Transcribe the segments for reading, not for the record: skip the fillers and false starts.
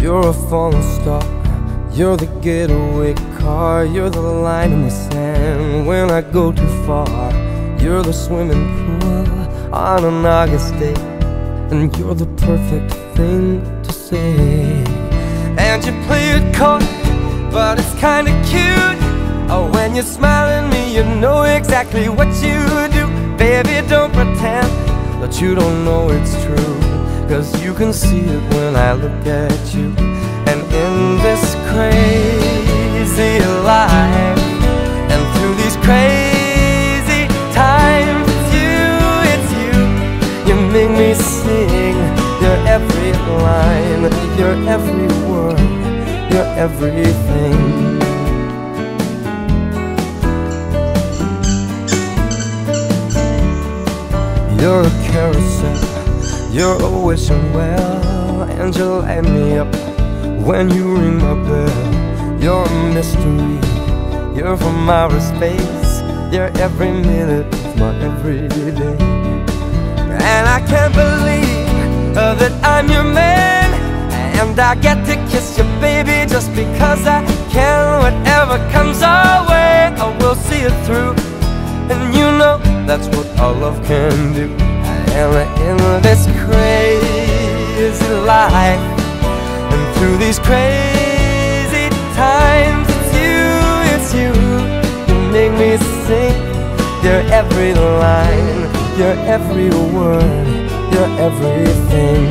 You're a falling star, you're the getaway car, you're the line in the sand when I go too far. You're the swimming pool on an August day, and you're the perfect thing to say. And you play it coy, but it's kinda cute. Oh, when you smile at me, you know exactly what you do. Baby, don't pretend that you don't know it's true, 'cause you can see it when I look at you. And in this crazy life, and through these crazy times, it's you, you make me sing. You're every line, you're every word, you're everything. You're a carousel, you're a wishing well, and you light me up when you ring my bell. You're a mystery, you're from outer space, you're every minute of my everyday. And I can't believe that I'm your man, and I get to kiss you, baby, just because I can. Whatever comes our way, I will see it through, and you know that's what our love can do. And in this crazy life, and through these crazy times, it's you, you make me sing. You're every line, you're every word, you're everything.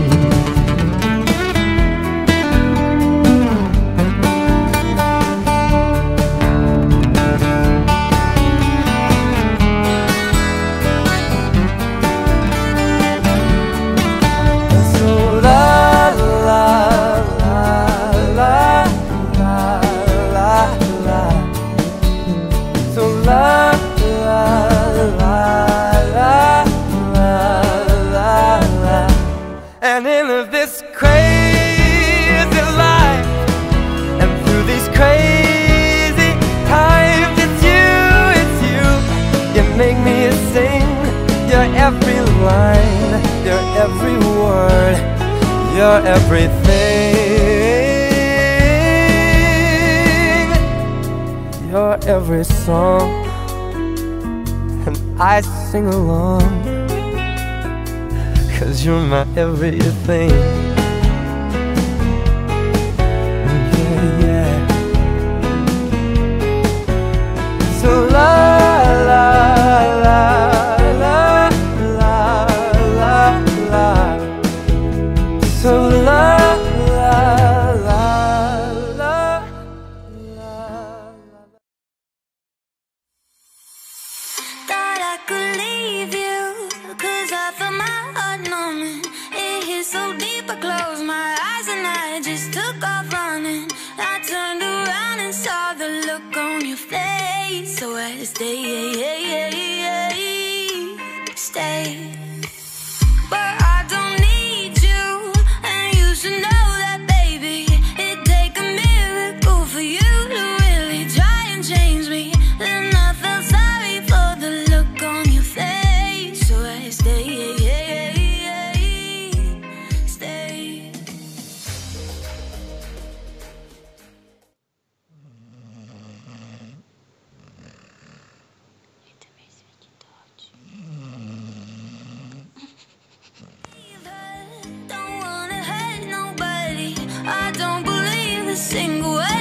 And in this crazy life, and through these crazy times, it's you, you make me sing. You're every line, you're every word, you're everything. You're every song, and I sing along, 'cause you're my everything. Yeah, yeah. So la la la la la la la. So la la la la la. Thought I could leave you, 'cause I felt my heart numbing. It hit so deep, I closed my eyes and I just took off running. I turned around and saw the look on your face, so I had to stay. But I don't need you, and you should know that, baby. It'd take a miracle for you to really try and change me. Then I felt sorry for the look on your face, so I had to stay. Don't wanna hurt nobody, I don't believe a single word